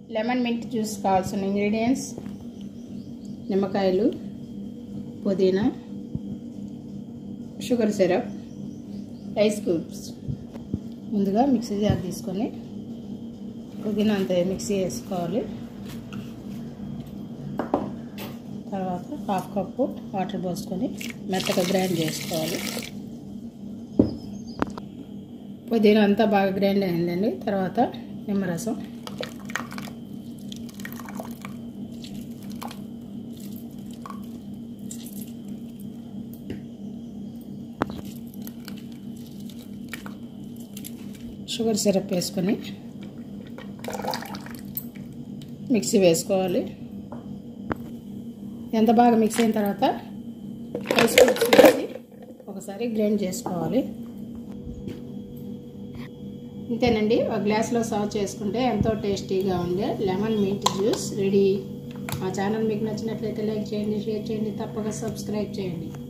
Lemon mint juice కావాల్సిన ingredients నిమ్మకాయలు, పుదీనా, షుగర్ సిరప్, ఐస్ క్యూబ్స్. ముందుగా మిక్సీ జార్ తీసుకొని పుదీనా అంతా మిక్సీ వేసుకోవాలి. తర్వాత హాఫ్ కప్పు వాటర్ పోసుకొని మెత్తగా గ్రైండ్ చేసుకోవాలి. పుదీనా అంతా బాగా గ్రైండ్ అయిందండి. తర్వాత నిమ్మరసం, షుగర్ సిరప్ వేసుకొని మిక్సీ వేసుకోవాలి. ఎంత బాగా మిక్స్ అయిన తర్వాత ఐస్ క్యూబ్స్ వేసి ఒకసారి గ్రైండ్ చేసుకోవాలి. ఇంతేనండి. ఒక గ్లాస్లో సర్వ్ చేసుకుంటే ఎంతో టేస్టీగా ఉండే లెమన్ మింట్ జ్యూస్ రెడీ. మా ఛానల్ మీకు నచ్చినట్లయితే లైక్ చేయండి, షేర్ చేయండి, తప్పక సబ్స్క్రైబ్ చేయండి.